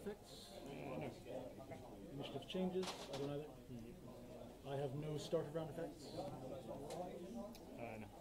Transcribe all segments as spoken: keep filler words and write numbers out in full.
effects? Uh, no. Initiative changes? I don't either. I have no start of round effects. Uh, no.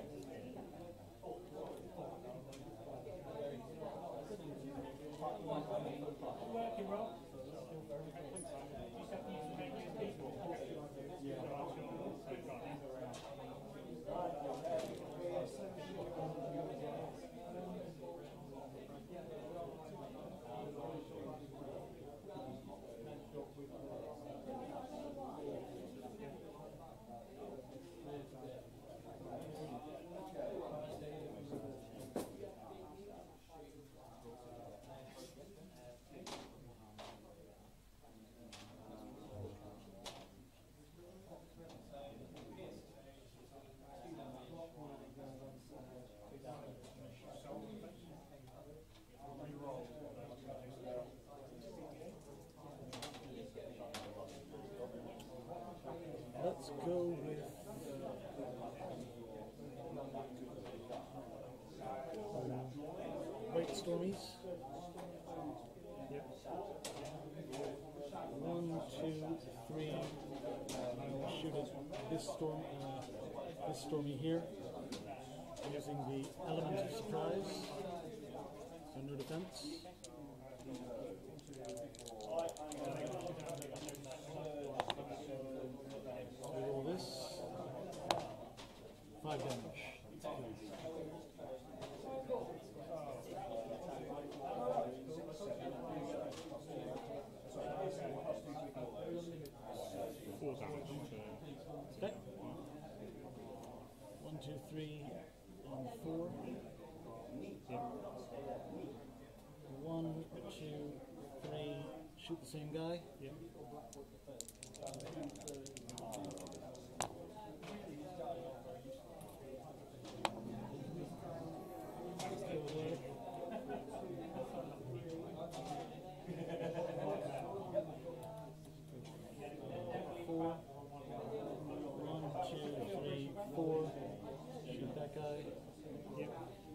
Let's go with um, White Stormies. Yep. One, two, three. I'll shoot at this storm, uh, this stormy here, using the element of surprise. So no defense. We roll this. Five damage. Four damage. Okay. One, two, three, and four. Yep. One, two, three. Shoot the same guy. Yep. Four. One, two, three, four. Shoot that guy. Yep.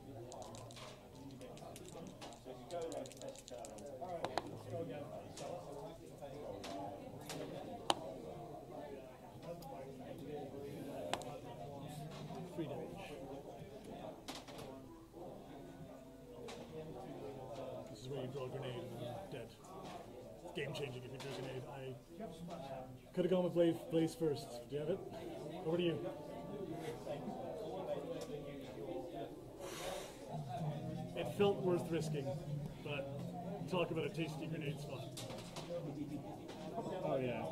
Three damage. This is where you draw a grenade and I'm dead. It's game changing if you draw a grenade. I could have gone with Blaze, Blaze first. Do you have it? Over to you. It felt worth risking, but talk about a tasty grenade spot. Oh yeah.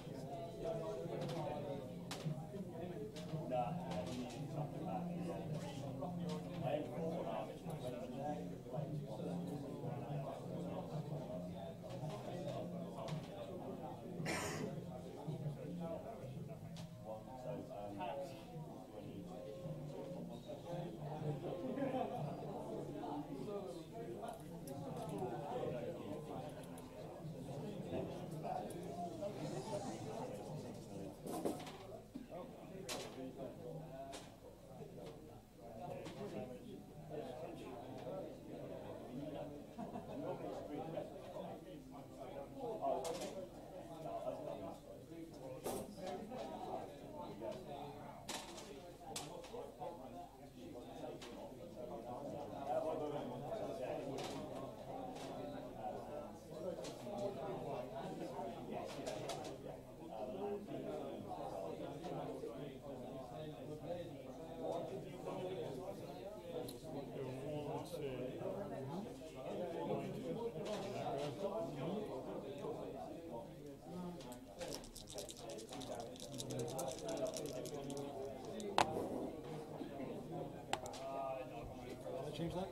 Change that?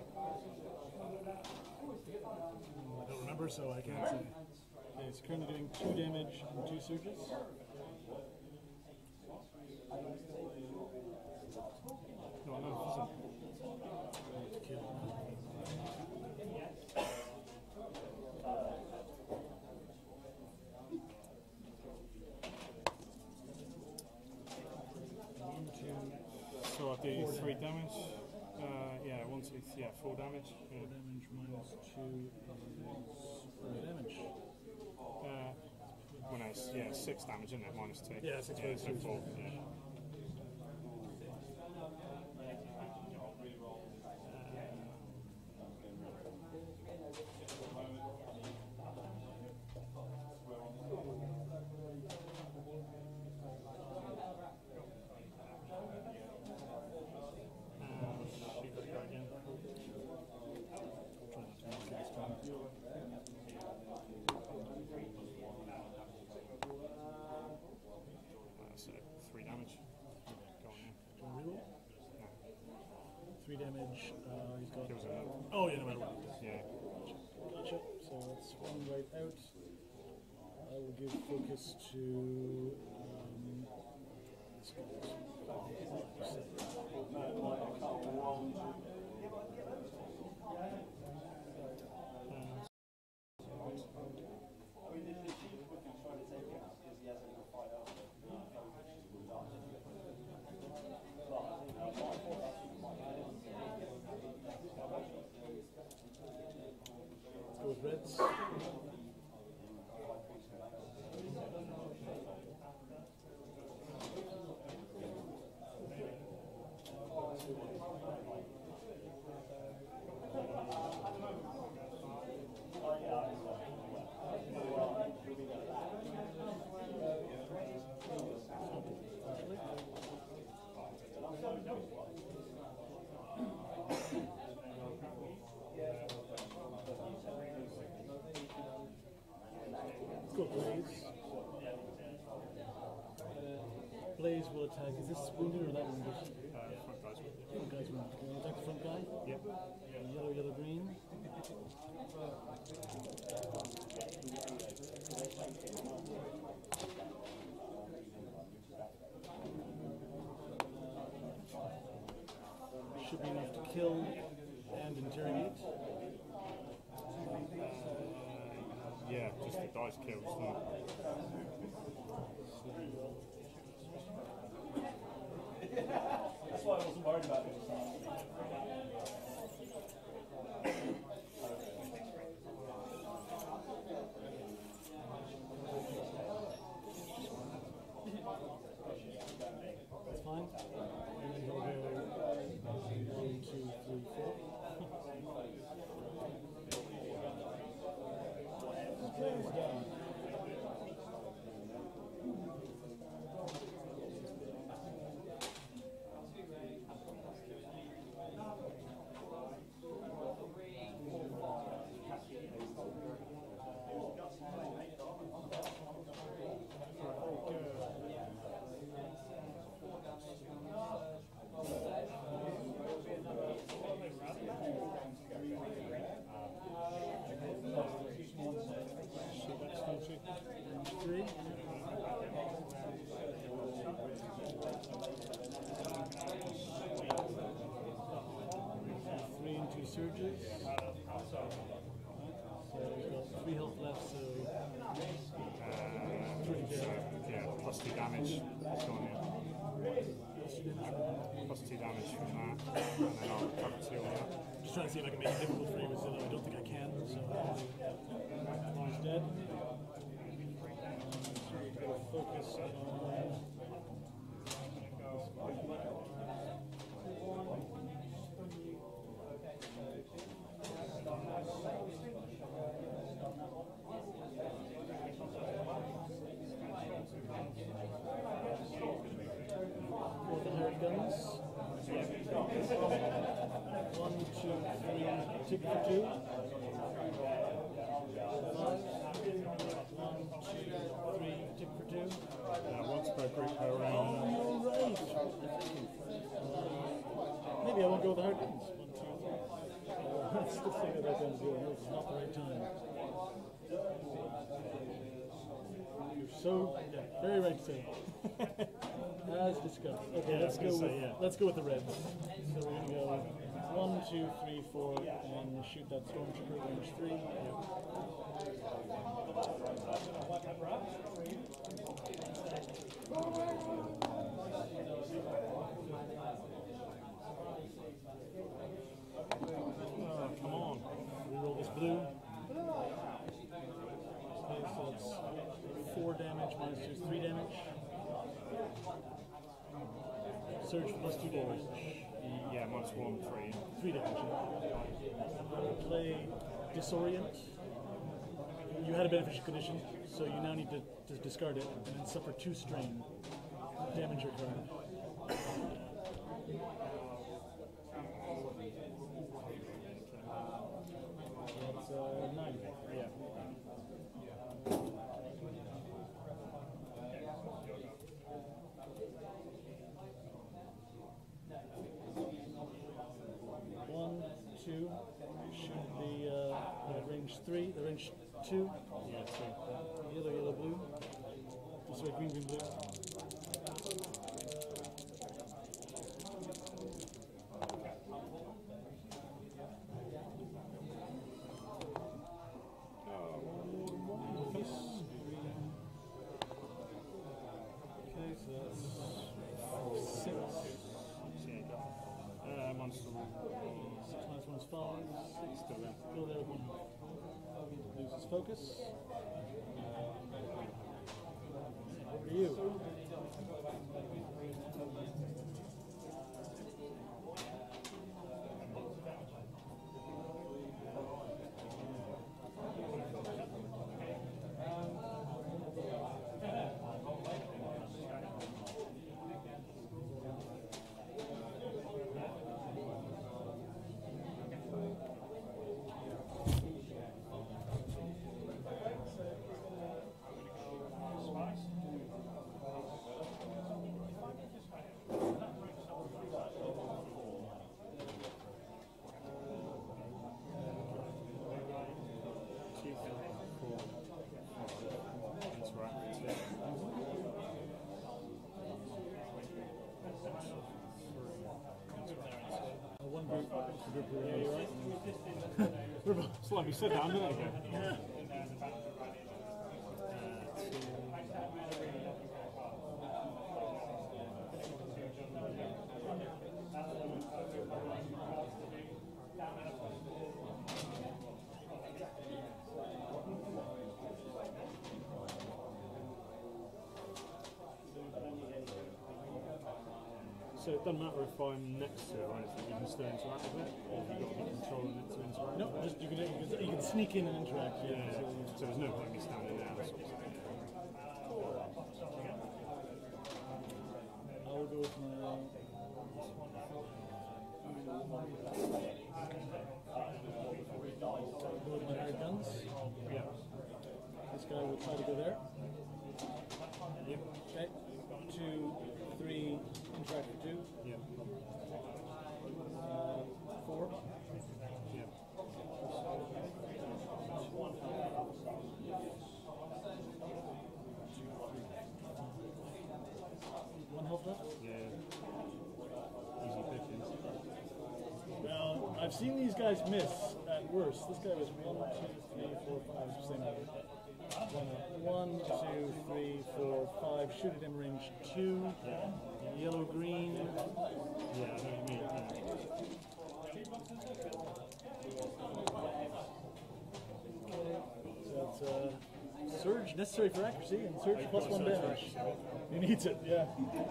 I don't remember, so I can't say. Okay, it's currently doing two damage and two surges. No, no, it's Kill. One, two, so I'll do Four three damage. damage. Uh, yeah, one, two, yeah, four damage. Yeah. four damage minus two is four damage. minus, yeah, six damage, isn't it? Minus two. Yeah, six yeah, minus so two. four. Yeah. Three damage. Uh, he's got. Kills him. Oh yeah, no matter what. Yeah. Gotcha. So that's one right out. I will give focus to. Um, this guy. Let's go with reds. Let's go Blaze. Blaze will attack. Is this wounded or that wounded? Uh, front guys. Front guy's wounded. Can we attack the front guy? Yep. Yellow, yellow, green. Should be enough to kill and interrogate. Yeah, just the dice kills. No. That's why I wasn't worried about it. That's fine. And then he'll go one, two, three, four. Blaze down. Three. Three and two surges. So he's got three health left, so Uh, pretty so, dead. yeah, plus two damage. It's gone in. Plus two damage from that, and then I'll cover two on that. Just trying to see if I can make it difficult for you with Zillow. I don't think I can, so he's dead. Focus on the hired guns. One, two, three, tick for two. Five. One, two, three, tick for two. Uh, once per group per round. Oh, right. Uh, maybe I won't go with the hard guns. One, two, three. Uh, that's the thing about them doing. This is not the right time. You're so yeah, very right to say. As discussed. Okay, Yeah, let's I was go gonna with say, yeah. let's go with the reds. So we're gonna go one, two, three, four, and shoot that stormtrooper range three. Oh, come on. Reroll this blue. Okay, so it's four damage minus two is three damage. Surge for plus two damage. Yeah, minus one, three. Three damage. Play Disorient. You had a beneficial condition, so you now need to, to discard it and then suffer two strain. Damage your card. That's uh, nine. Yeah. One, two. Should be uh, yeah, range three. The range two. Yeah, two. Yellow, yellow, blue. Oh, sorry, green, green, blue. Still there. Still there, one. Loses focus. For you. Yeah, you're right. It's like we said that a minute ago. Yeah. So it doesn't matter if I'm next to it or anything, you can still interact with it, or have you got to be controlling it to interact No, with it? just you can, you can you can sneak in and interact. Yeah. Yeah, So, so there's no point in me standing there or something. I'll go with my. Go with my hired guns. Yeah. This guy will try to go there. Yep. Okay. Two, three, interact for two. Yep. Uh, four. Yep. One health left. Yeah. Easy pickings. Well, I've seen these guys miss at worst. This guy was one, two, three, four, five. Same number. One, two, three, four, five. Shoot at him range two. Yeah. Yellow, green. Yeah, I know what you mean. Yeah. So it's uh, surge necessary for accuracy and surge Oh, plus you've one got a surge damage. for accuracy. He needs it, yeah.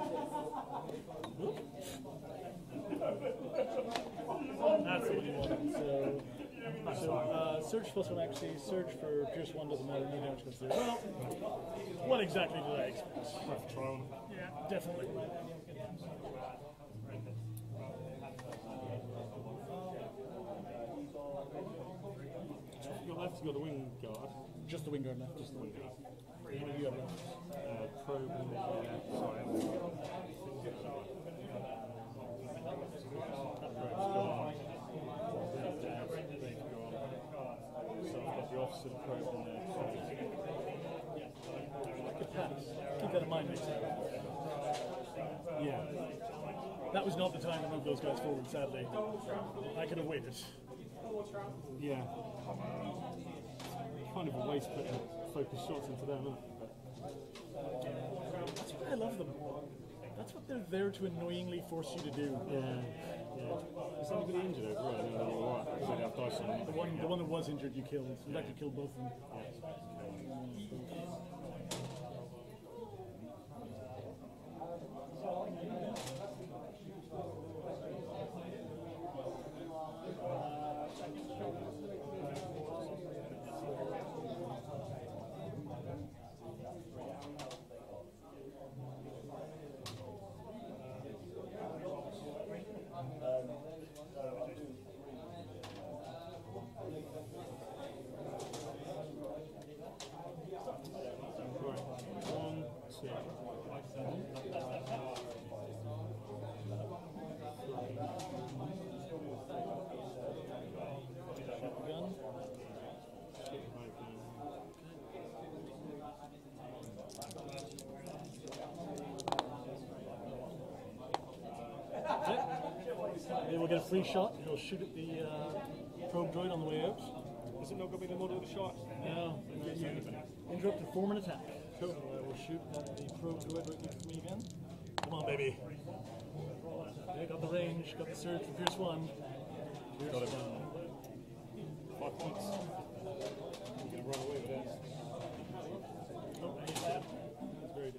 That's what you want. So, so uh, surge plus one accuracy, surge for pierce one doesn't matter, no damage comes through. Well, what exactly did I expect? Worth a try on it. Yeah, definitely. You've got left, you've got the wing guard. Just the wing guard left. Just the wing guard. What do you have left? Uh, probe and the, uh, sorry, I'm that probe's gone. They've gone. So I've got the officer, the probe and the Good pass. Keep that in mind next time. yeah. That was not the time to move those guys forward, sadly. I could have waited. Yeah. Kind of a waste putting focus shots into them, isn't it? That's why I love them. That's what they're there to annoyingly force you to do. Yeah. Yeah. Is anybody injured over there? No, they're all right. So they have dice on them. The one, the one that was injured, you killed. In fact, you killed both of them. They will get a free shot. He'll shoot at the uh, probe droid on the way out. Is it not going to be the model of the shot? No. Interrupted form and attack. Cool. So I will shoot at the probe droid right next to me again. Come on, baby. Okay, got the range, got the surge for Pierce one. Pierce got it. One. Five points. You're going to run away with that. Oh, he's dead. He's very dead.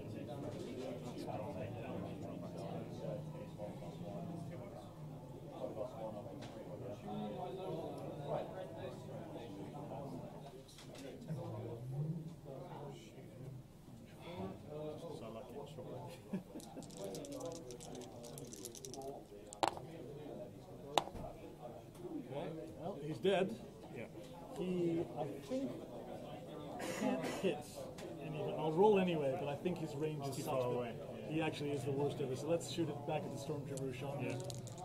Well, he's dead. Yeah. He, I think, can't hit anything. I'll roll anyway, but I think his range is too such far that away. he actually is the worst ever. So let's shoot it back at the Stormtrooper who shot me. Yeah.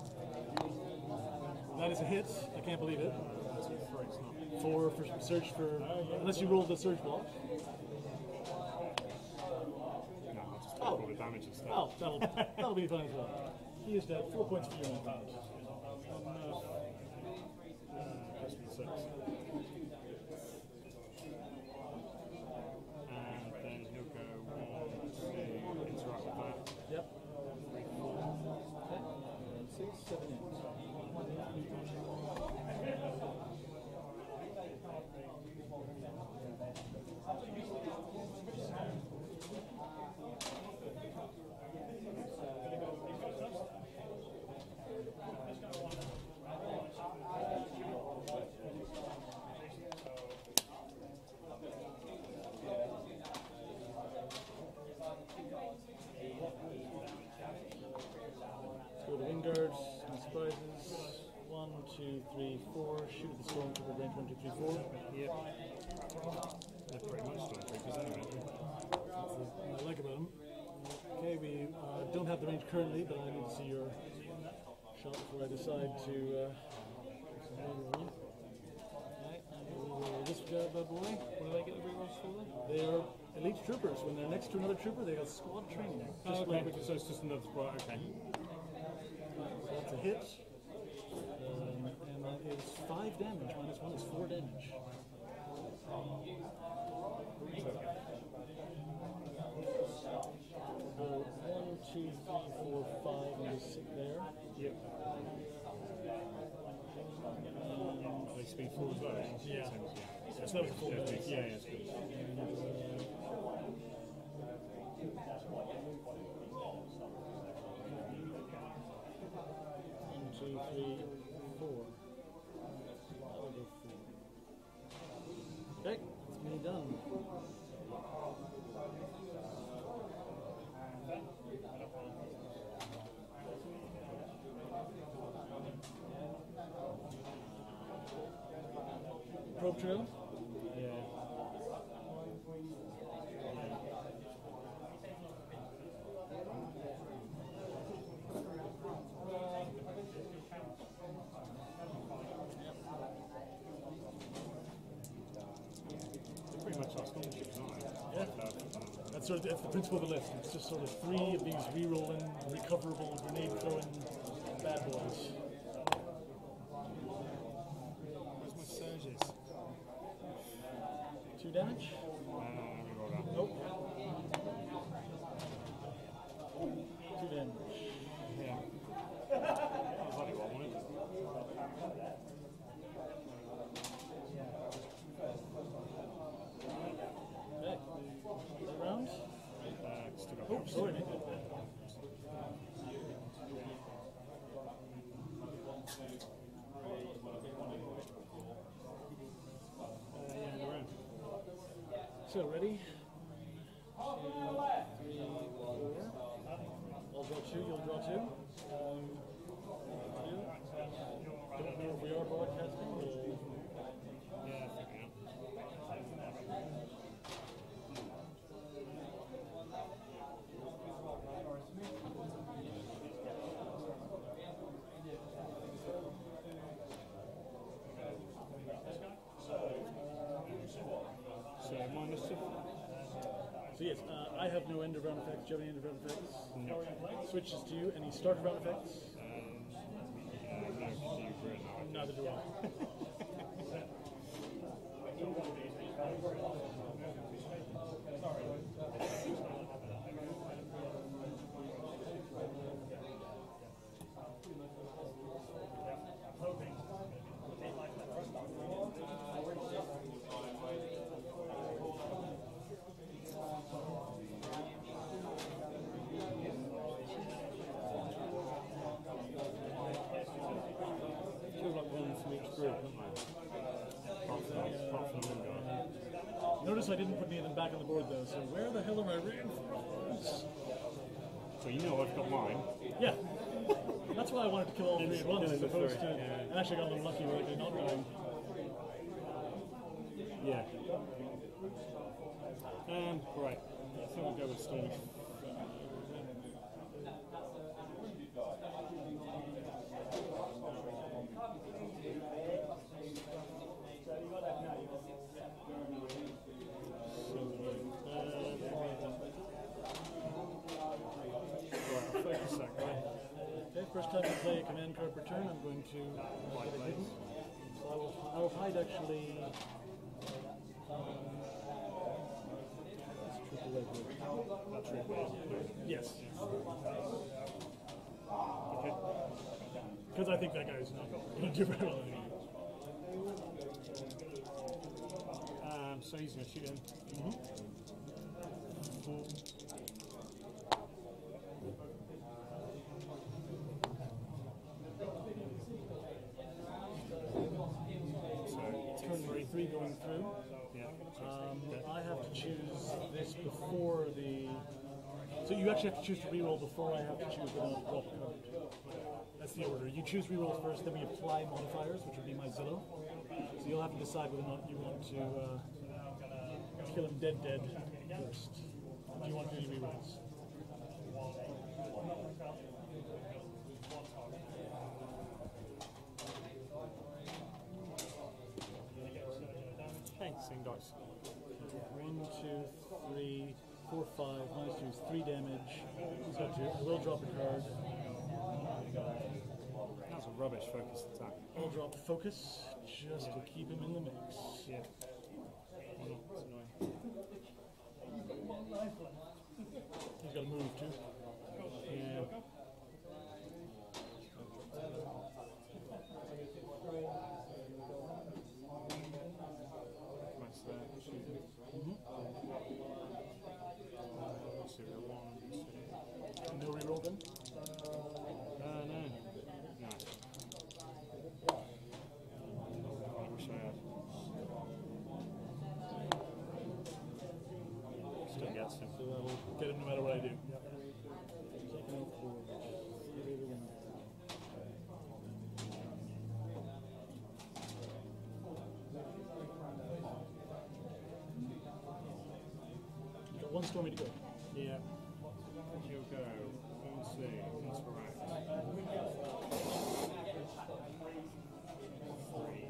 That is a hit. I can't believe it. Four for search for, unless you roll the surge block. No, I'll just Oh. roll the damage instead. Oh, that'll, that'll be fine as well. He is dead. Four points for you, my friend. Six. And then he'll go one to interact with that. Yep. Okay. Six, seven, eight. Go to wing guards, no surprises. One, two, three, four. Shoot the Stormtrooper, range one, two, three, four. Yep. They're pretty much Stormtroopers anyway. That's what I like about them. Okay, we uh, don't have the range currently, but I need to see your shot before I decide to uh, roll. Okay, we'll roll this bad boy. What do they get the rerolls for then? They are elite troopers. When they're next to another trooper, they got squad training. Just Oh, okay. like So it's just another spot, okay. So that's a hit. Um, and that is five damage. Minus one is four damage. So one, two, three, four, five, and just sit there. Yep. Are they speed four as well? Yeah. Yeah, So that was a full yeah, damage. yeah, yeah, it's good. One, two, three, four. That'll go four. Okay, that's me done. Probe trail? Yeah. They're pretty much our stormships, aren't they? Yeah. Uh, That's sort of that's the principle of the list. It's just sort of three of these re-rolling, recoverable, grenade-throwing bad boys. Where's my surges? Two damage? Uh, let me roll that. Nope. Two damage. Yeah. That was only one, wasn't it? Okay. Is that round? Uh, still got Oh, the sorry, mate. So, ready? One, two, three, four. I'll draw two, you'll draw two. Um, two. Don't know if we are broadcasting or... Yeah, I think we are. So, minus two. So yes, uh, I have no end of round effects. Do you have any end of round effects? No. Switches to you. Any start of round effects? Um, uh, no, because you were in Neither do I. Feel like one from each group, don't they? Apart from, apart from one guy. Notice I didn't put any of them back on the board though, so where the hell are my reinforcements? So you know I've got mine. Yeah. That's why I wanted to kill all three at once as opposed to... Yeah. I actually got a little lucky with it not dying. Yeah. Um, right. I think we'll go with Skirmish. Focus that guy. Okay, first time you play a command card per turn, I'm going to... White blades. So I will, I will hide actually... Um, triple leg here. That's triple. Yes. Okay. Because I think that guy's not going to do very well anyway. Um, so he's going to shoot him. Mm-hmm. Four. Turn three, three going through. Yeah. Um, I have to choose this before the... So you actually have to choose to reroll before I have to choose the drop card. That's the order. You choose reroll first, then we apply modifiers, which would be my Zillow. So you'll have to decide whether or not you want to uh, kill him dead dead first. Do you want to do any rerolls? Okay, same dice. One, two, three, four, five. Minus two is three damage. He's got two. I will drop a card. That's a rubbish focused attack. I'll drop focus just to keep him in the mix. Yeah. Why not? It's annoying. He's got to move too. Yeah. That's there. Shoot him. Mm-hmm. Uh, serial one, two. No reroll then? Uh, no. No. I wish I had. Still gets him. So I will get him no matter what I do. Taking out four. You've got one stormy to go. Yeah. He'll go. One, two. That's correct. Three.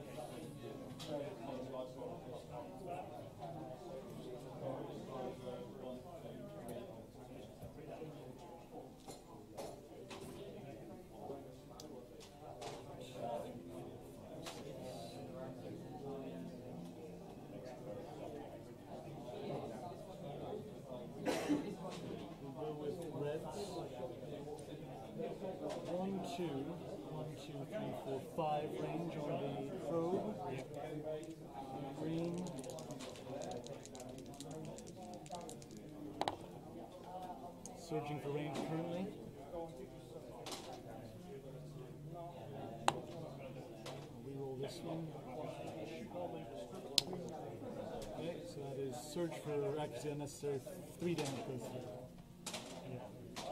We'll go with reds. One, two, one, two, three, four, five range on the probe. Green. Searching for range currently. Reroll this one. Okay, so that is Surge for accuracy unnecessary. Three damage goes through. Yeah.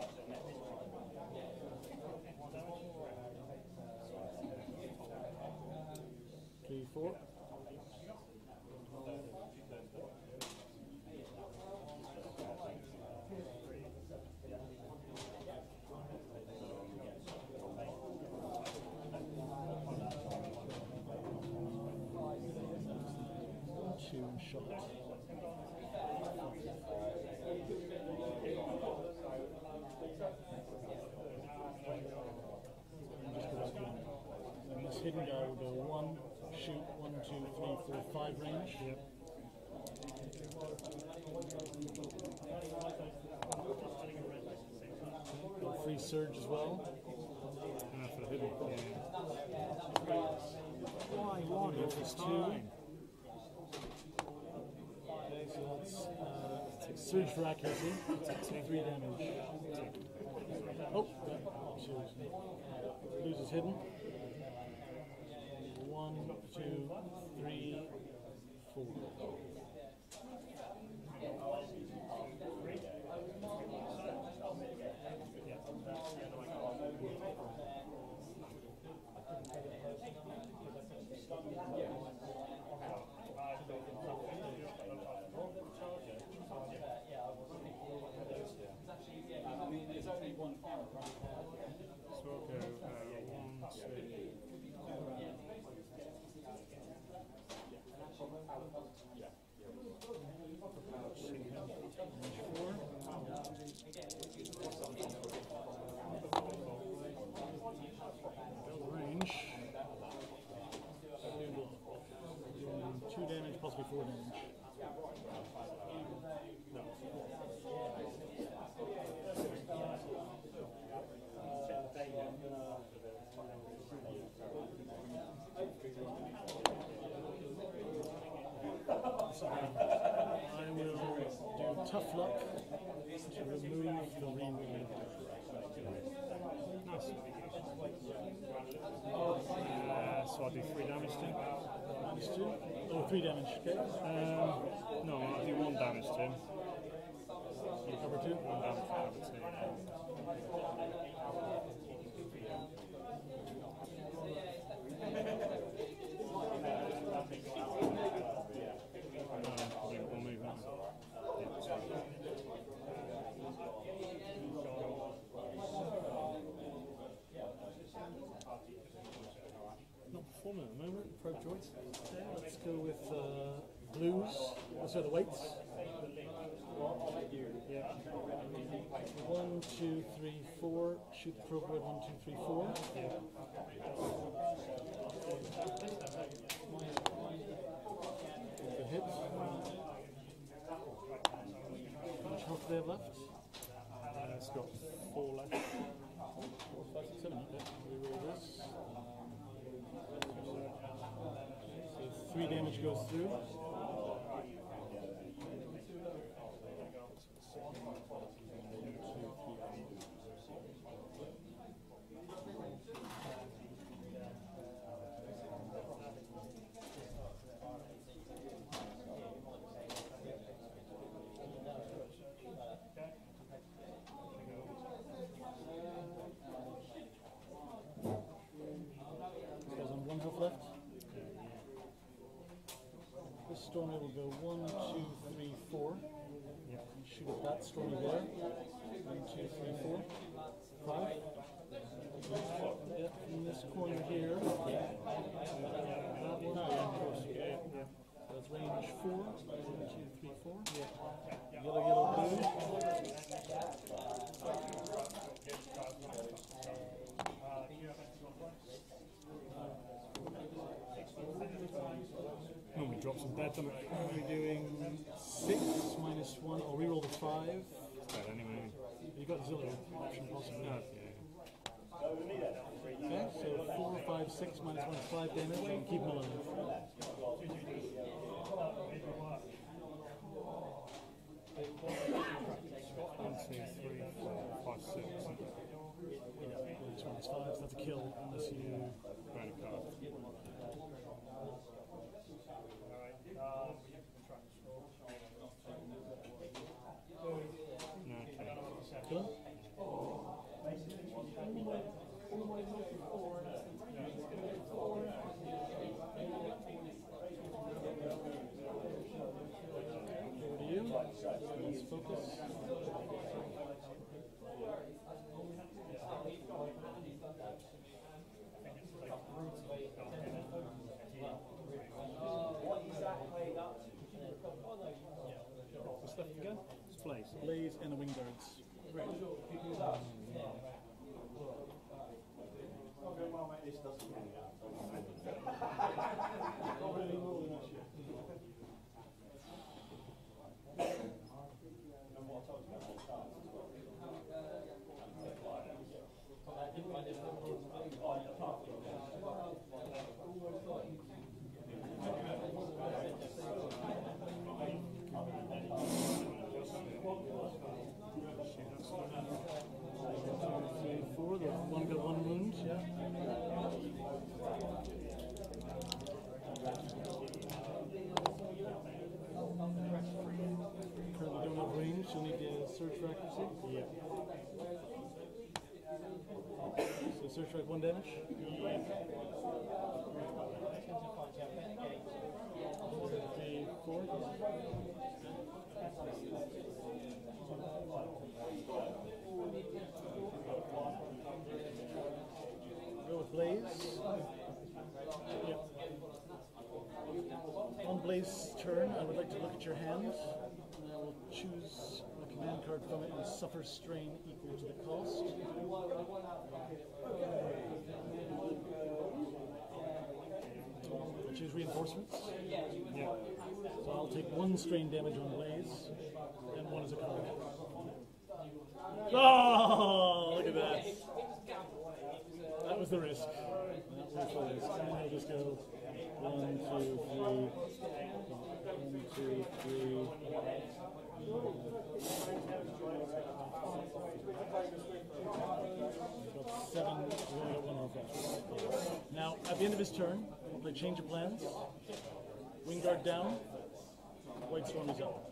Three, four. Two shot. And this hidden guy will go one, shoot, one, two, three, four, five range. Yep. Got free surge as well. And for the hidden. Yeah. Why, why? It's two. So that's uh, surge for accuracy. Three damage. Oh, yeah, seriously. Loses hidden. One, two, three, four. So I'll go uh, one, two. Four. Build range. Two damage, possibly four damage. No. I will do tough luck to remove the reroll. Nice. Uh, so I'll do three damage to him. Minus two. Oh, three damage. Okay. Um, no, I'll do one damage to him. You cover two. One damage for cover two. One movement. Yeah, sorry. Not performing at the moment. Pro choice. Okay, let's go with uh, blues. So the weights. Yeah. One, two, three, four. Shoot the appropriate. One, two, three, four. Yeah. The hit. How much health do they have left? Uh, it's got four left. Four, five, six, seven. Okay. Reroll this. So three damage goes through. One health left. This Stormy will go one, two, three, four. Yeah. And shoot at that Stormy there. One, two, three, four. Five. Yeah, in this corner here. That one. Yeah, of course. Yeah, yeah. So that's range four. One, two, three, four. Yeah. Yellow, yellow, blue. Normally drops in bed, doesn't it? We're doing six minus one. I'll reroll the five. It's bad anyway. You got Zillow option possibly. No, yeah. Okay, so four, five, six minus one is five damage and keep him alive. One, two, three, four, five, six. Yeah, this one is five, so that's a kill unless you Burn a card. Let's focus. What's left again? It's Blaze. Blaze and the wing guards. Four, the one got one wound, yeah. Currently don't have range, you'll need to search for accuracy. Yeah. So search strike one damage. Yeah. Three, four. Go with Blaze. Yep. On Blaze's turn, I would like to look at your hand. I will choose a command card from it and suffer strain equal to the cost. I'll choose reinforcements. Yeah. So I'll take one strain damage on Blaze, and one as a card. Oh, look at that. That was the risk. That was the risk. And I'll just go one, two, three. One, two, three. Got seven. We only got one off that. Now, at the end of his turn, I'll play change of plans. Wing guard down. White Storm is up.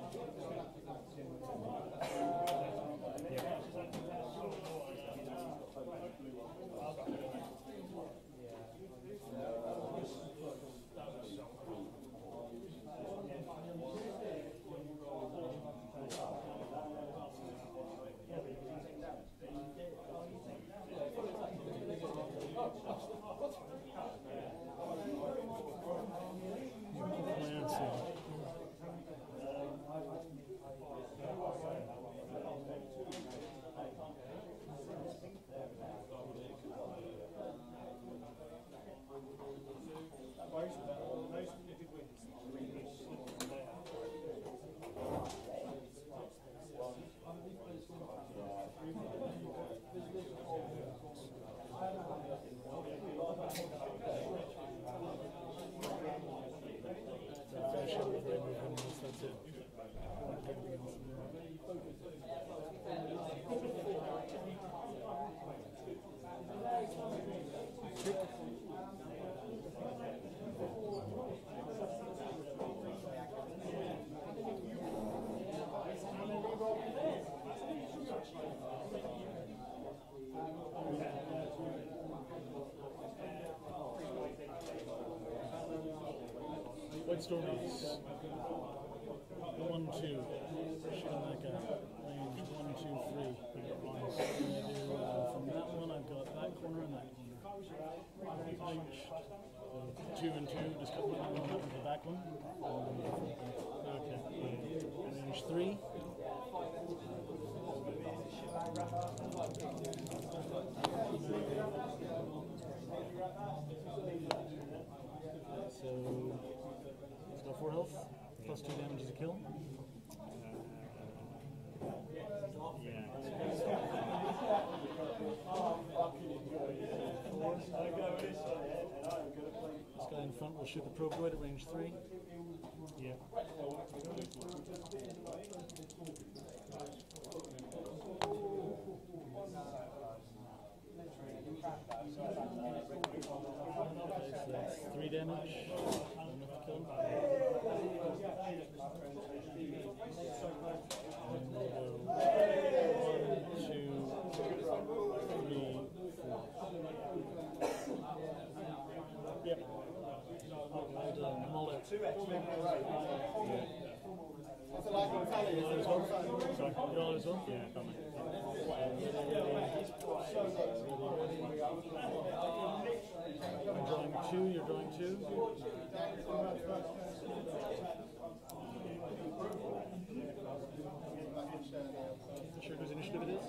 White Storm is one, two. Shoot on that guy. Range one, two, three. And I do, uh, from that one, I've got that corner and that corner. Range. So two and two. Just cut one and one the back one. Okay. Range three. So he's got four health, plus two damage is a kill. Yeah. This guy in front will shoot the probe droid at range three. Yeah. Okay, so that's three damage. Enough to kill him. And we'll go one, two, three, four. Yep. I'll mull it. Sorry, you're all as well? Yeah, got me. I'm drawing two, you're drawing two. Sure whose initiative it is?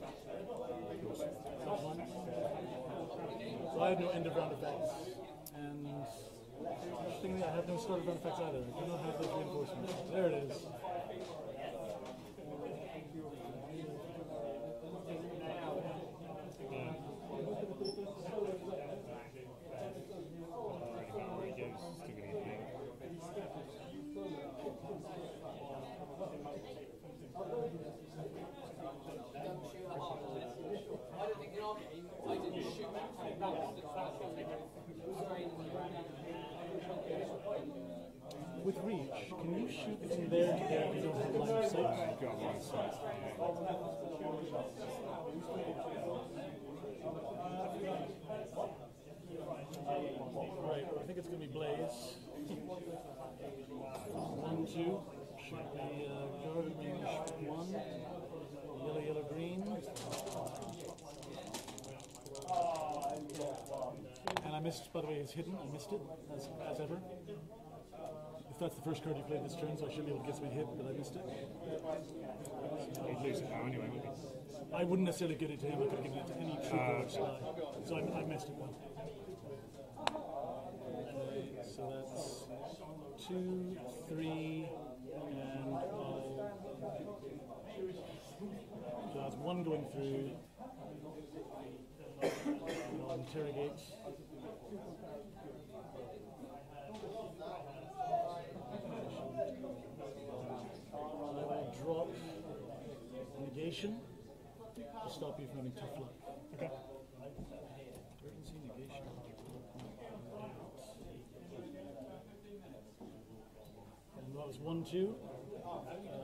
Plus one. So I have no end of round effects, and interestingly, I have no start of round effects either. I do not have those reinforcements. There it is. With reach, can you shoot from there to there if you don't have line of sight? Uh, you've got line of sight. Right, I think it's going to be Blaze. One, two. Should be uh, guard range one. Yellow, yellow, green. And I missed, by the way, it's hidden. I missed it, as, as ever. If that's the first card you played this turn, so I should be able to get something hit, but I missed it. You'd lose it now anyway, wouldn't you? I wouldn't necessarily get it to him, I could have given it to any trooper or spy. So I, I missed it now. So that's two, three, and I'll, so that's one going through. And I'll interrogate. I will drop negation to stop you from having tough luck. Okay. Urgency negation. And that was one, two. Uh,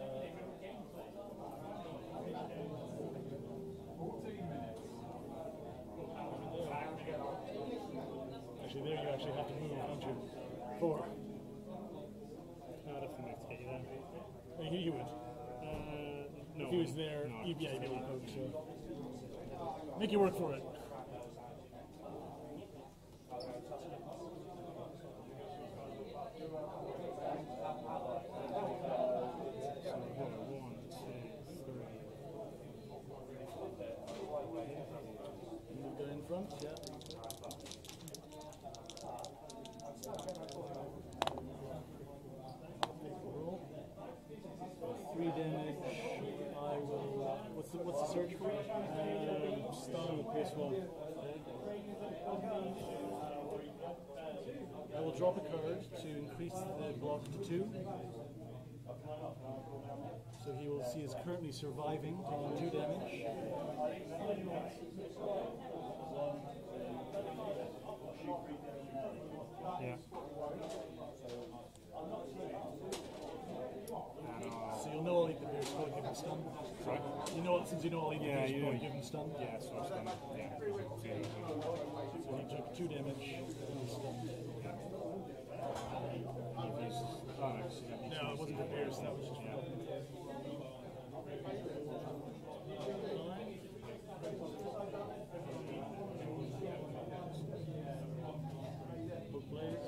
actually, there you actually have to move, don't you? Four. No, I'd have to move to get you there. Uh, you, you would. Uh, no. If he was there, no, you'd, yeah, you'd be able to poke, so. Make you work for it. You go in front, yeah. Roll. Three damage. I will. What's the what's the search for? Um, stun plus one. I will drop a card to increase the block to two. So he will see is currently surviving, taking two damage. Yeah. So you'll know I'll eat the beer, so I'll give him stun. Sorry? You know, since you know I'll eat the Yeah, beer, you so I'll know. give him stun. Yeah, so it's done. Yeah. So he took two damage and he's stunned. You've used oh, actually, No, it wasn't the beers, that was just yeah. Book plays.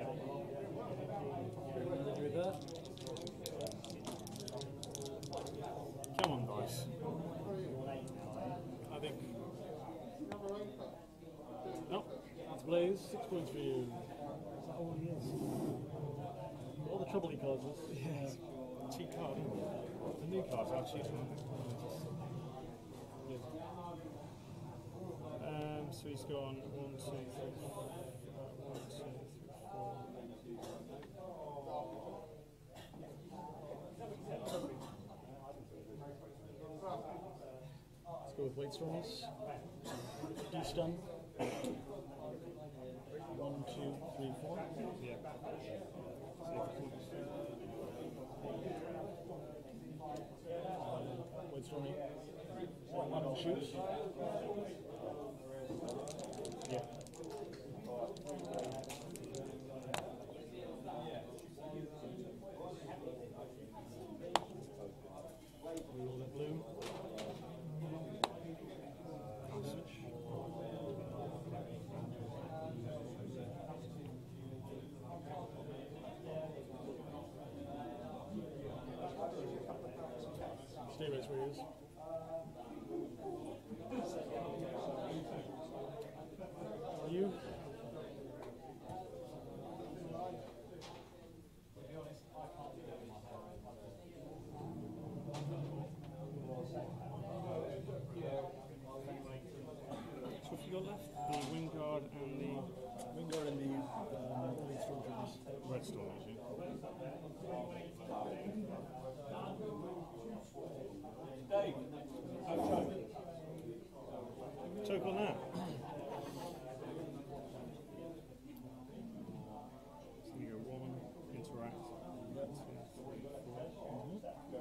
With that. Come on, guys. I think. No, that's Blaze. Six points for you. Is that all he is? All the trouble he causes. Yes. Cheat card. The new cards are cheat cards. Um, so he's gone one, two, three, four. Uh, one, two, three, four. Let's go with White Stormies. De-stun. One, two, three, four. Yeah. White Stormy. One will shoot. Yeah. Stay right where he is. Are you? So what have you got left? The Wingard and the Wingard and the um, Elite Stormtroopers. Red Stormers, yeah? Choke on that. So you go one, interact, two, three, four. Mm-hmm.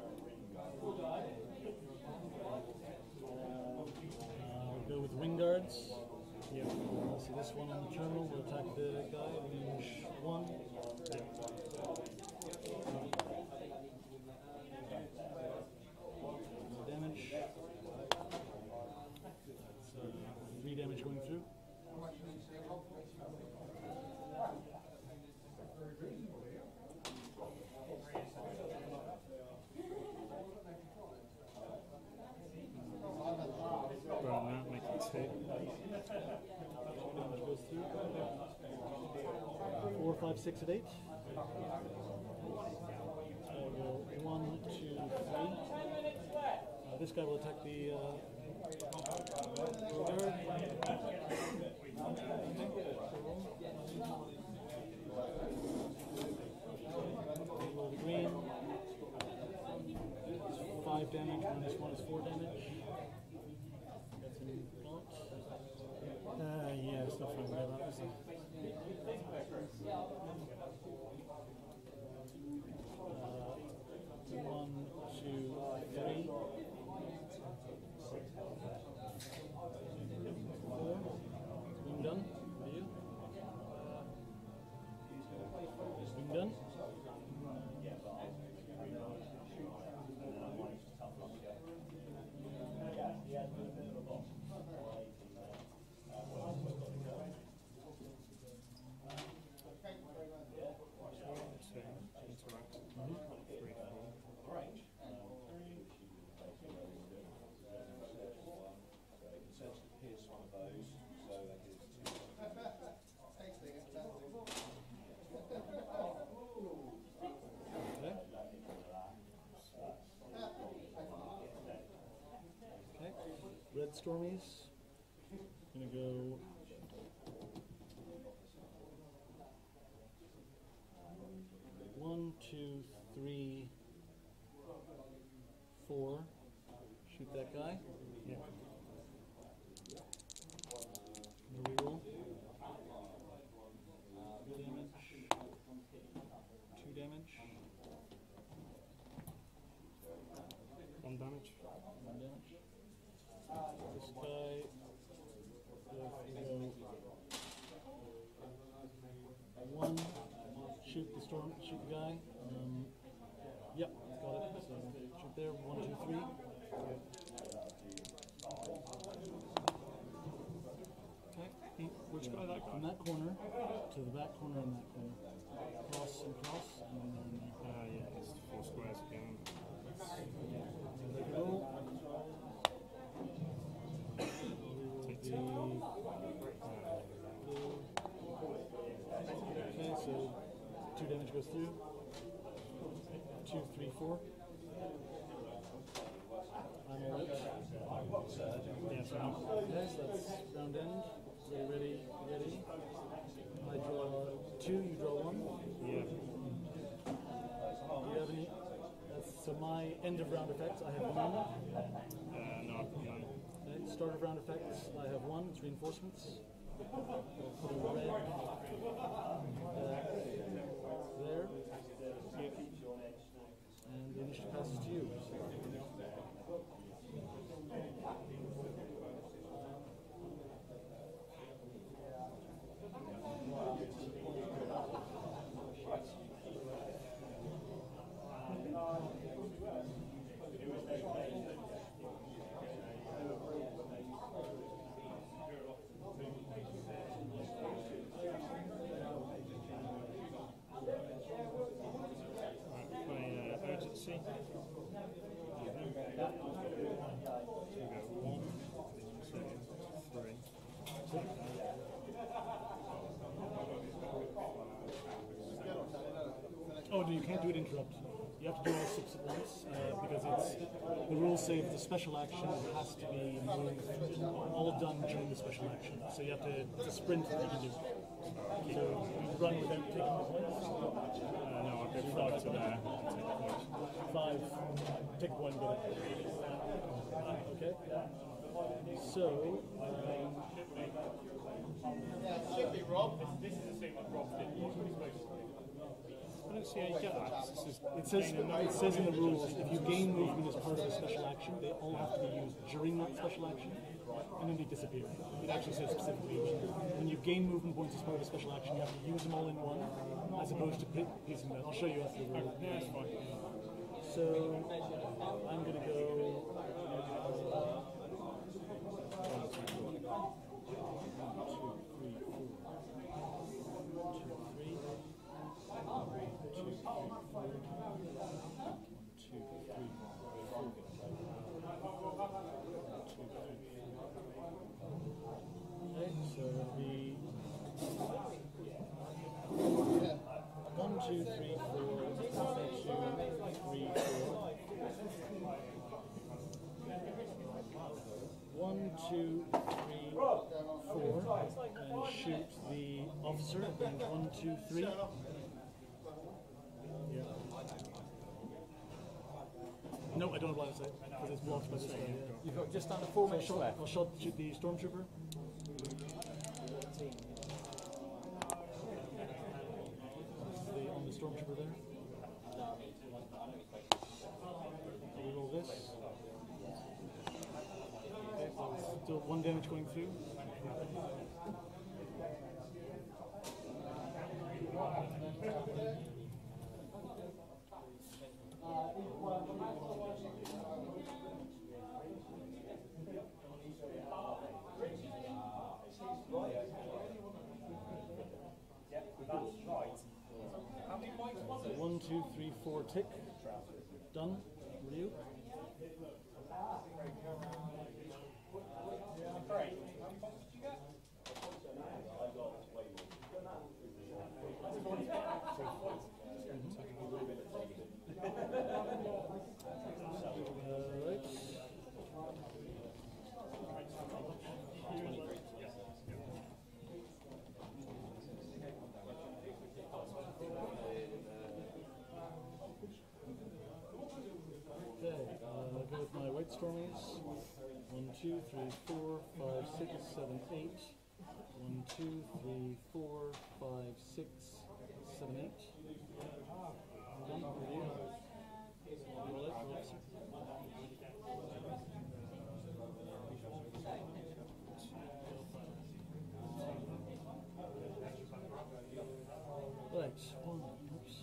Uh, we'll go with Wingards. Yeah. Uh, see this one on the terminal will attack the guy, range one. Yeah. Damage. That's uh, three damage going through. Burn that, make it two. Damage goes through. Four, five, six, and eight. So we'll go one, two, three. Uh, this guy will attack the uh, guard. Roll the green. It's five damage, minus one is four damage. That's an blunt. Uh, yeah, it's not fun about that, is it? Uh, one, two, three. Four. Swing done. Are you? Swing done. Two, interact, Mm-hmm. three, four. Okay. Okay. Red Stormies. Gonna go. One, two, three, four. Shoot that guy. Yeah. Gonna reroll. Damage. Two damage. One damage. One damage. This guy. Will go one. Shoot the storm. Shoot the guy. Um, yep, got it. So shoot there. One, two, three. Okay. Which guy that From guy? that corner to the back corner and that corner. Cross and cross, and then Ah, uh, yeah, it's four squares again. make a roll. Take The, two. okay, so two damage goes through. Two, three, four. I'm all out. Yeah, so Okay, so that's round end. Ready, ready, ready. I draw two, you draw one. yeah. Do you have any? That's so my end of round effects. I have one. Uh, no, I've got none. Okay, start of round effects. I have one. It's reinforcements. We'll put a red uh, there. And the initiative passes to you. Right, play uh, urgency. Oh, no, you can't do it interrupt. You have to do all six at once uh, because it's the rules say for the special action it has to be moved, all done during the special action. So you have to, it's a sprint that you can do. So you run without taking the points. Uh, no, I'll go five to there. Five. Take a point, go there. Okay. So. Um, should be Rob. This is the same what Rob did. I don't see how you get that. It says, it says in the rules, if you gain movement as part of a special action, they all have to be used during that special action, and then they disappear. It actually says specifically when you gain movement points as part of a special action, you have to use them all in one, as opposed to piecing them out. I'll show you after the rule. Yeah, that's fine. So, I'm going to go... Two, three, four, two, three, four. One, two, three, four, and shoot the officer. And one, two, three. Yeah. No, I don't have line of sight because it's blocked by the sky. Yeah. You've got just under four minutes I'll left. I'll shot shoot the stormtrooper. Stormtrooper there. We roll this. Okay, so still one damage going through. One, two, three, four, tick. Done. Ryu. Alright. My white stormies. One, two, three, four, five, six, seven, eight. One, two, three, four, five, six, seven, eight. Done. Review. Roll it, roll it. Right, one, oops.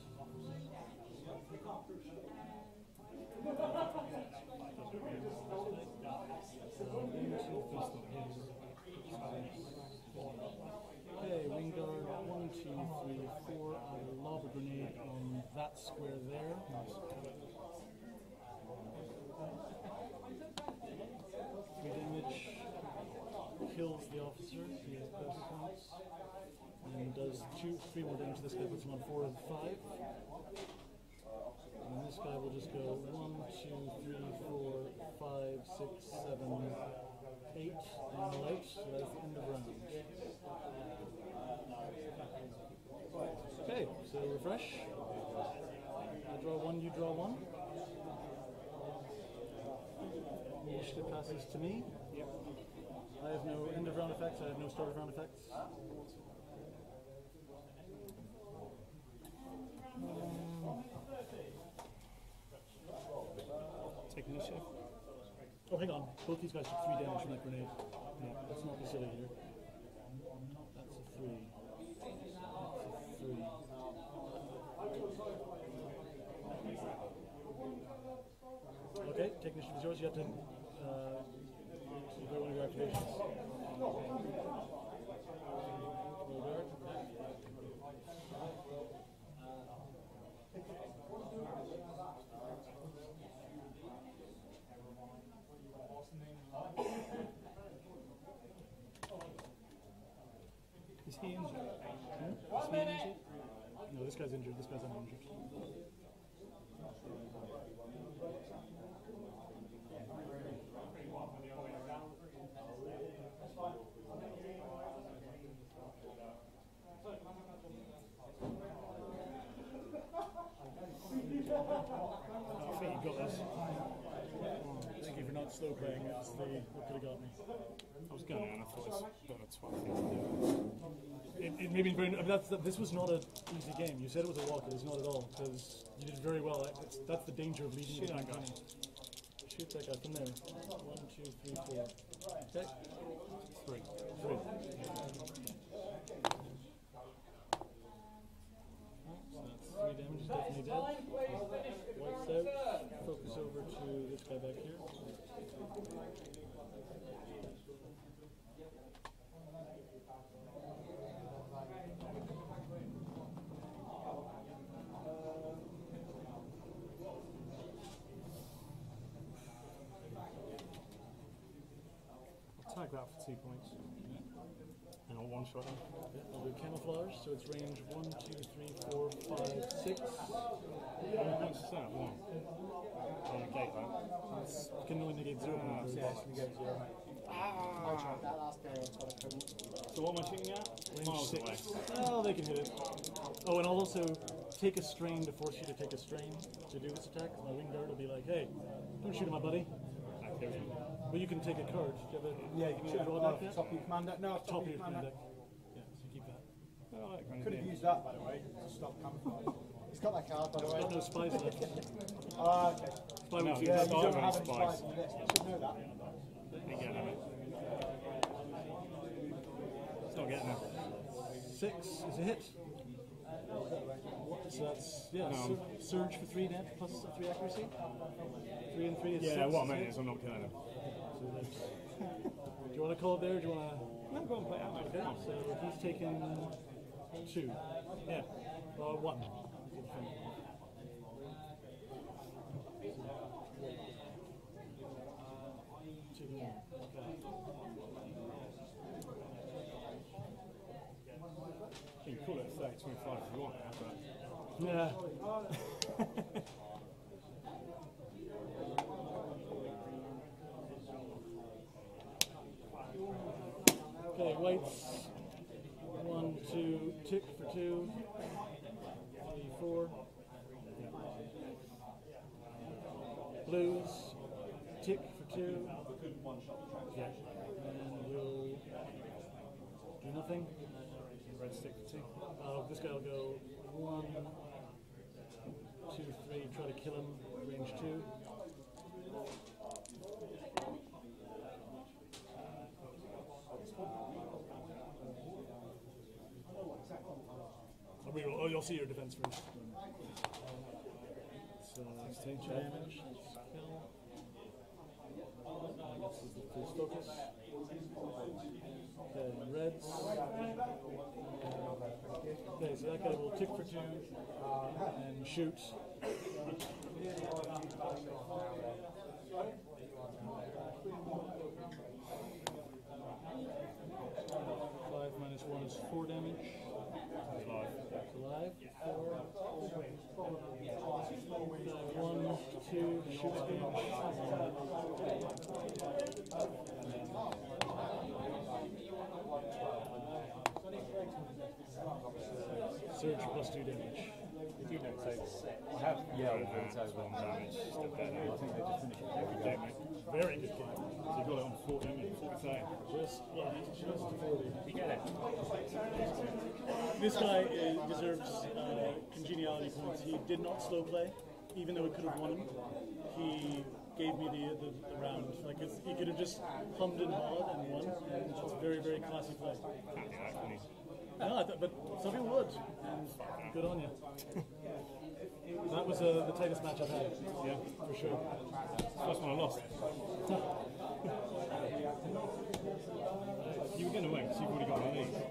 Okay, wing guard, one, two, three, four. I will lob a grenade on that square there. Three damage, kills the officer, he has best points, and does two, three more damage to this guy, puts him on four and five. And this guy will just go one, two, three, four, five, six, seven, eight, and out. So that's the end of round. Okay, so refresh. I draw one, you draw one. Initiative passes to me. Yep. I have no end of round effects, I have no start of round effects. Take initiative. Oh, hang on. Both these guys took three damage from that grenade. No, let's not be silly here. That's a three. That's a three. Okay, take initiative is yours. You have to uh, you go one of your activations. Roll guard. he injured? No, this guy's injured. This guy's uninjured. I think you got this. Thank you for not slow playing. It's the what could have got me. I was going to, and I thought it's got a twelve thing to do. It, it made me very. I mean, that's, that, this was not an easy game. You said it was a walk. It was not at all because you did very well. It's, that's the danger of leading. Shoot that guy. Shoot that guy from there. One, two, three, four. Okay. Three. Three. So that's three damage. He's definitely dead. Wipes out. Focus over to this guy back here. I'll tag that for two points. And I'll one shot him. Yeah, I'll do camouflage, so it's range one, two, three, four, five, six. How many points is that? One. I'll negate that. It's, you can only negate zero. Ah, points. yeah, it's negate zero. Ah. That last game was quite a couldn't. So what am I shooting at? Range Miles six. away. Oh, they can hit it. Oh, and I'll also take a strain to force you to take a strain to do this attack. My wing guard will be like, hey, don't shoot at my buddy. That kills him. But you can take a card. Do you have a, Yeah, you can should shoot draw oh, deck yet? top of your commander. No, top, Top of your commander. deck. Yeah, so keep that. Oh, that kind Could of have thing. used that, by the way, to stop camouflage. He's got that card, by the I've way. got no spies left. Ah, okay. Spy No, with two. yeah, Yeah, you start don't with have any spies. spies on this. You should know that. Ain't getting it. It's not getting it. Six is a hit. So that's, yeah, No. sur surge for three net plus three accuracy. Three and three is Yeah, six. what I is meant hit. is I'm not killing him. So that's- do you want to call it there? Or do you want to? No, go on, play it out, mate. Okay, so he's taken two. Yeah. Uh, one. Taken one. You can call it a thirty twenty-five if you want, but Okay. Yeah. Okay, whites. One, two, tick for two. Three, four. Blues, tick for two. yeah. And we'll do nothing. Red stick for two. Uh, this guy will go one, two, three, try to kill him, range two. Oh, we will, oh, you'll see your defense first. So, two damage. Kill. I guess this is the first focus. Okay, reds. Okay, so that guy will tick for two and shoot. Five minus one is four damage. Alive. Alive. Four. Uh, one, two, shoot Surge plus two damage. You do not take. I have. Yeah, no, it's that's over. one damage. Still dead. I think they just finished it every Good game. game, mate. Very good game. So you got it on forty, haven't you? forty. Just, yeah, just forty. You get it. This guy uh, deserves uh, congeniality points. He did not slow play, even though it could have won him. He gave me the, the, the round. Like it's, he could have just hummed and hawed and won. And it's very, very classy play. Can't do that, can you? No, I th but some people would. And good on you. That was uh, the tightest match I've had. Yeah, for sure. First one I lost. You were going to win because you've already got my lead.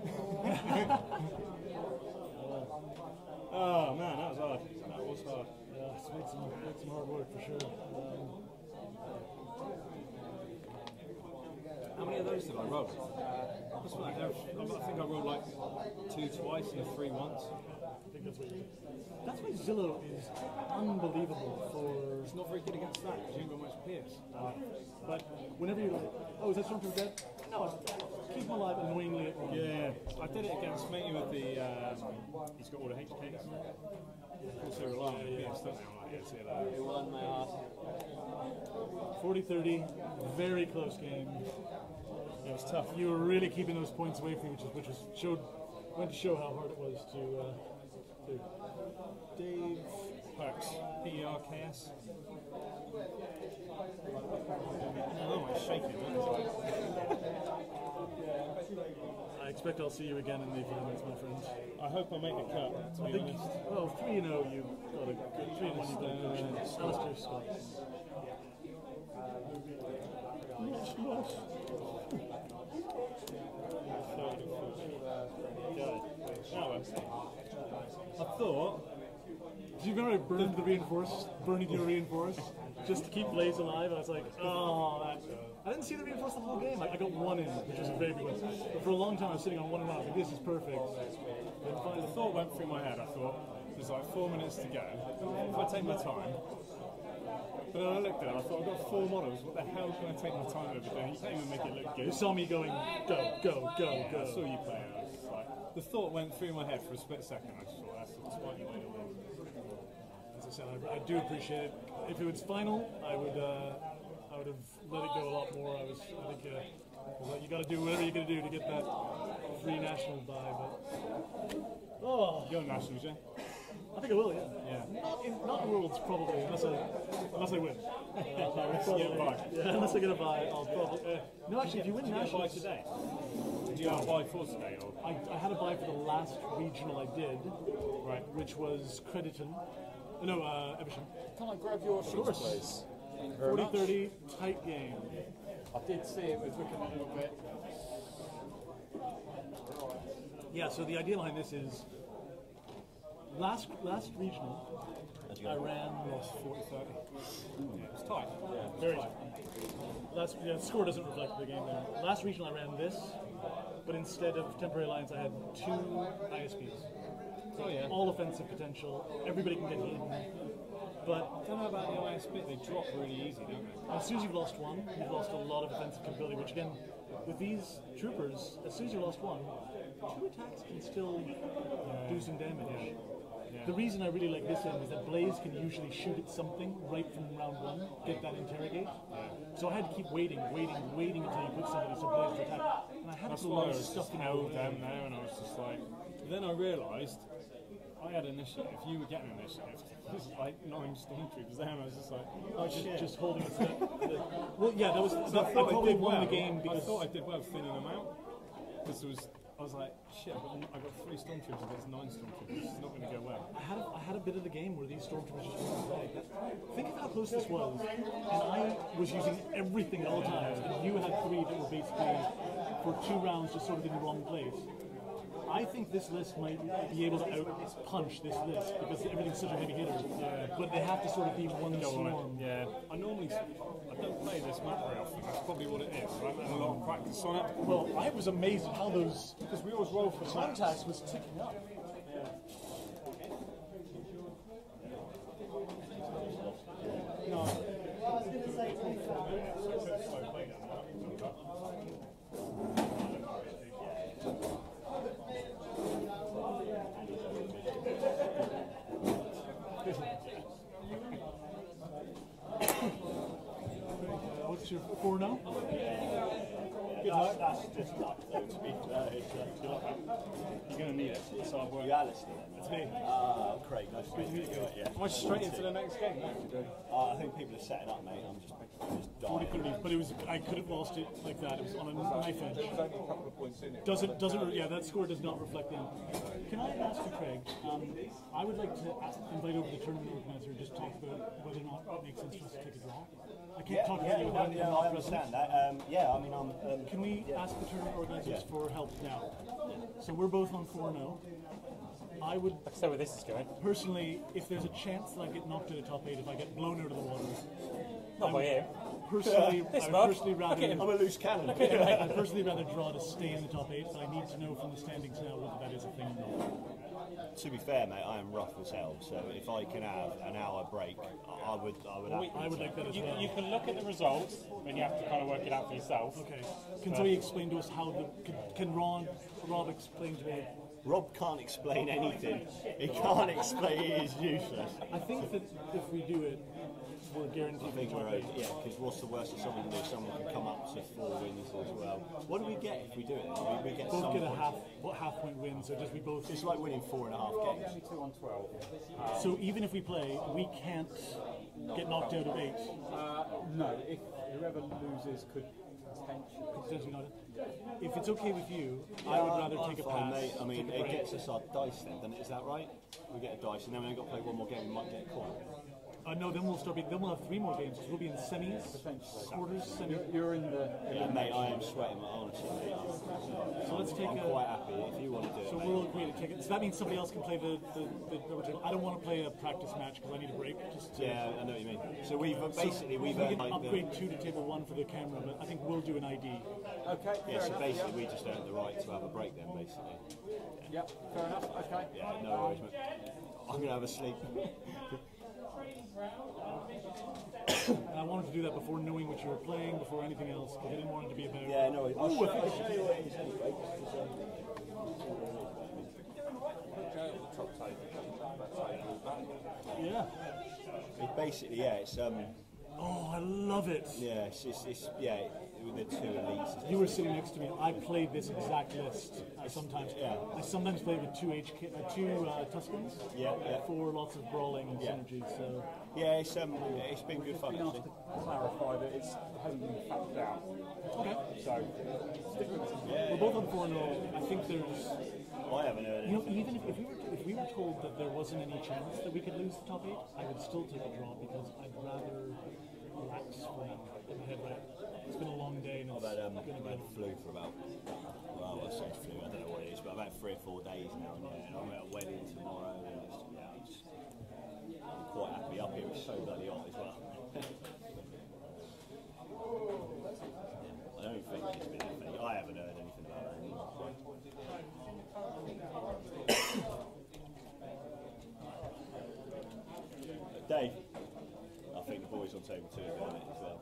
Oh man, that was hard. That was hard. Yeah, it's made some, made some hard work for sure. Um, How many of those did I roll? That's what I have. I think I rolled like two twice and a three once. I think that's what you That's why Zillow is unbelievable for. It's not very good against that because you ain't got much pierce. Uh, but whenever you're like, oh, is that Stormtrooper dead? No, keep him alive annoyingly at one. Yeah, I did it against Matey with the. Um, he's got all the H Ks. Also rely on the pierce, don't they? I'm like, yeah, see you later. Who won my ass? forty thirty, very close game. It was tough. You were really keeping those points away from you, which is which was showed went to show how hard it was to. Uh, to Dave Perks, P E R K S. Oh, I'm shaking. I expect I'll see you again in the finals, my friend. I hope I make the cut, to I be think, honest. well, three and oh, you got a good three and one. You got a good chance. Alistair Scott. Yes, yes. I thought. Did you remember I burned the reinforced, burning your reinforced, just to keep Blaze alive? I was like, oh, that. I didn't see the reinforced the whole game. I, I got one in, which was a very big one. But for a long time, I was sitting on one and one. I was like, this is perfect. Then The finally, thought went through my head. I thought there's like four minutes to go. If I take my time, but then I looked at it. I thought I've got four models. What the hell can I take my time over doing? You can't even make it look good. you saw me going, go, go, go, I go. saw you play. I was just like, the thought went through my head for a split second. I just thought that's the spot you way to win. As I said, I, I do appreciate it. If it was final, I would, uh, I would have let it go a lot more. I was, I think, uh, I was like, you got to do whatever you're going to do to get that free national bye. But oh, You're nationals, yeah? I think I will. Yeah. Yeah. Not in, not in Worlds probably, unless I, unless I win. Uh, Unless you get a bye. Yeah, unless I get a bye, I'll probably. Uh, no, actually, if you win Did you get a bye nationals, today? Did you have a bye for today? Or? I, I had a bye for the last regional I did, Right. which was Crediton. No, uh, Evesham. Can I grab your sheets, course. please? Thank you very forty much. thirty, tight game. I did see it was looking a little bit. Yeah, so the idea behind this is last last regional I ran Lost forty thirty. Yeah, it was tight. very tight. Last yeah, the score doesn't reflect the game there. Last regional I ran this, but instead of temporary alliance I had two I S Ps. Oh, yeah. All offensive potential, everybody can get hit. But I don't know about the I S P, they drop really easy, don't they? as soon as you've lost one, you've lost a lot of offensive capability, which again, with these troopers, as soon as you lost one, two attacks can still do some damage. Yeah. The reason I really like this end is that Blaze can usually shoot at something right from round one, get that interrogate. So I had to keep waiting, waiting, waiting until you put somebody so Blaze to attack. And I had That's to put a why lot I of was stuff just in held there. down there and I was just like... Then I realised I had initiative. If you were getting initiative, it was like nine stormtroopers there and I was just like, oh Just, shit. just holding it. Well, yeah, that was. So That, I I thought I probably did won well. the game because I thought I did well thinning them out. Because there was, I was like, shit, I got, I got three stormtroopers against nine stormtroopers. It's not going to go well. I had a, I had a bit of the game where these stormtroopers just went away. Think of how close this was, and I was using everything at all times, and you had three that were basically for two rounds just sort of in the wrong place. I think this list might be able to out punch this list because everything's such a heavy hitter. Yeah. But they have to sort of be one Go on swarm. it. Yeah. I normally, I don't play this map very often. That's probably what it is. I haven't had a lot of practice on it. Well, I was amazed at how those Because we always roll for contacts was ticking up. what's your four now? Good luck. That's just luck, though, to be fair. It's, uh, good luck. You're going to need it. It's hard work. You Alistair, then? It's me. Ah, Craig, nice to meet you. Yeah. Am I straight into the next game? Uh, I think people are setting up, mate. I'm just, just forty dying. thirty, but it was I could have lost it like that. It was on a knife edge. There's only a couple of points in it. Doesn't doesn't yeah that score does not reflect them. Can I ask you, Craig? Um, I would like to ask, invite over the tournament organizer and just talk about whether or not it makes sense for us to take a draw. I can't Yeah, talk yeah, about you no, without yeah, not I understand that. Um, yeah, I mean, I'm. Um, Can we ask the tournament organizers for help now? So we're both on four now. I would Like I say where this is going. personally, if there's a chance that I get knocked out of top eight, if I get blown out of the water, Not by him. personally, This I would mug. personally rather. I'm a loose cannon. I'd personally rather draw to stay in the top eight, but I need to know from the standings now whether that is a thing or not. To be fair, mate, I am rough as hell. So if I can have an hour break, I would. I would. I would like that as You, well. you can look at the results and you have to kind of work it out for yourself. Okay. Can somebody explain to us how the can, can Ron Rob explain to me? Rob can't explain anything. He can't explain. He is useless. I think that if we do it, we're guaranteed. I think we're okay. Yeah, because what's the worst that someone can do? Someone can come up to four wins as well. What do we get if we do it? We, we get both some get a points. half what half point win, so just we both. It's like winning four and a half games. Two on twelve. So even if we play, we can't get knocked out of eight. Uh, no, if whoever loses could potentially. Potentially not. If it's okay with you, I would rather I'm take a fine, pass. mate. I mean, take a it break. gets us our dice then, doesn't it? Is that right? We get a dice, and then when we've got to play one more game, we might get a coin. Uh, no, then we'll start. Be, then we'll have three more games. Cause we'll be in semis, quarters, semi. You're, you're in the. Yeah, mate, I am sweating, honestly, mate. So let's take I'm a. quite happy if you want to do it. So mate. we'll agree to take it. So that means somebody else can play the the. the, the I don't want to play a practice match because I need a break. Just to, Yeah, I know what you mean. So we've uh, So basically we've we earned can like upgrade the, two to table one for the camera, but I think we'll do an I D. Okay. yeah. Fair So enough. basically we just earned the right to have a break then, basically. Yep. Fair enough. Okay. Yeah, no worries, mate. I'm gonna have a sleep. And I wanted to do that before knowing what you were playing, before anything else, because I didn't want it to be about. Yeah, no worries. I'll, show, I'll show you what it is anyway. Yeah. It's basically, yeah, it's um, Oh, I love it. yeah, it's, it's, it's yeah, with the two elites. It's You were sitting next to me. I played this exact list. I sometimes, Yeah. I sometimes play with two H K, uh, two uh, Tuscans. Yeah, yeah. For lots of brawling and Yeah. synergy. So Yeah, it's um, it's been good fun Been asked actually. to clarify that it's, it hasn't been factored out. okay. So stick with it. We're both on four and oh. I think there's. I haven't heard You know, anything. even if, if we were if we were told that there wasn't any chance that we could lose the top eight, I would still take a draw because I'd rather relax for now. In my head, right? It's been a long day and it's I've had, um, gonna I've had get. flu for about, well, I say flu, I don't know what it is, but about three or four days now, and, yeah, and I'm at a wedding tomorrow, and it's, yeah, I'm, just, I'm quite happy up here. It's so bloody hot as well. I don't think it's been anything. I haven't heard anything about it. Dave, I think the boys on table two are on it as well.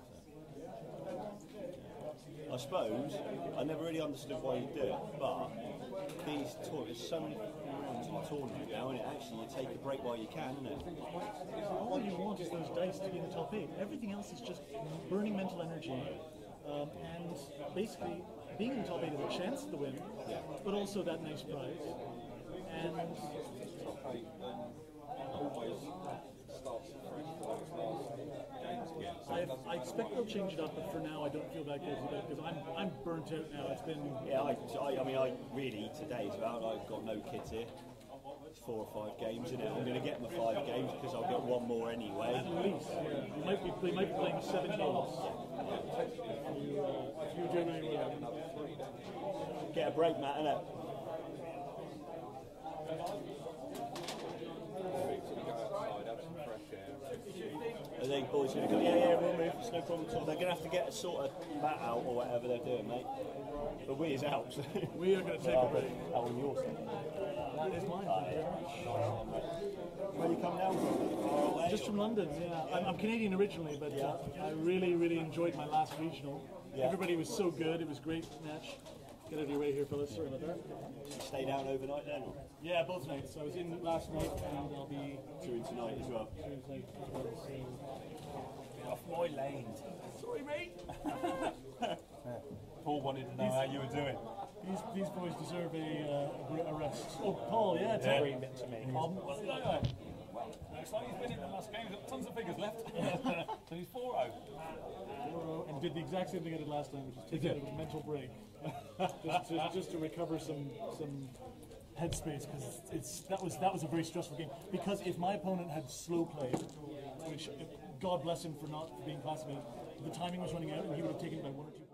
So. I suppose I never really understood why you do it, but these tournaments, so many rounds in a tournament now, and it actually you take a break while you can, isn't it? All you want is those dice to be in the top eight. Everything else is just burning mental energy, um, and basically being in the top eight is a chance to win, Yeah. but also that nice prize. And I, I expect they'll change it up, but for now I don't feel that guilty about it because I'm I'm burnt out now. It's been Yeah, I, I, I mean, I really today's about. I've got no kids here. It's four or five games in it. I'm going to get my five games because I'll get one more anyway. at least. Yeah. We might be we might be playing seven games. If you, uh, if you do really well. Get a break, Matt, innit? Are they boys going to go? Yeah, yeah, we'll move. It's no problem at all. They're going to have to get a sort of mat out or whatever they're doing, mate. But we is out. We are going to take a break. That was yours. That is mine. Thank you very much. Where you come down from? Far away? Just from London, yeah. I'm, I'm Canadian originally, but uh, I really, really enjoyed my last regional. Yeah. Everybody was so good. It was a great match. Get out of your way here, fellas. Sorry about that. You stay down overnight then? Or? Yeah, both nights. I was in last night, and I'll be Two in tonight as well. here tonight as well. So. Off my lane. Sorry, mate. Paul wanted to know how you were doing. These these boys deserve a, uh, a rest. Oh, Paul, yeah, tell me. to me. Paul, What's going on? Looks like he's winning the last game. He's got tons of figures left. So he's four oh. and did the exact same thing I did last time, which is take a mental break, just, to, just to recover some some headspace, because it's, it's that was that was a very stressful game. Because if my opponent had slow played, which God bless him for not being classified, the timing was running out, and he would have taken by one or two.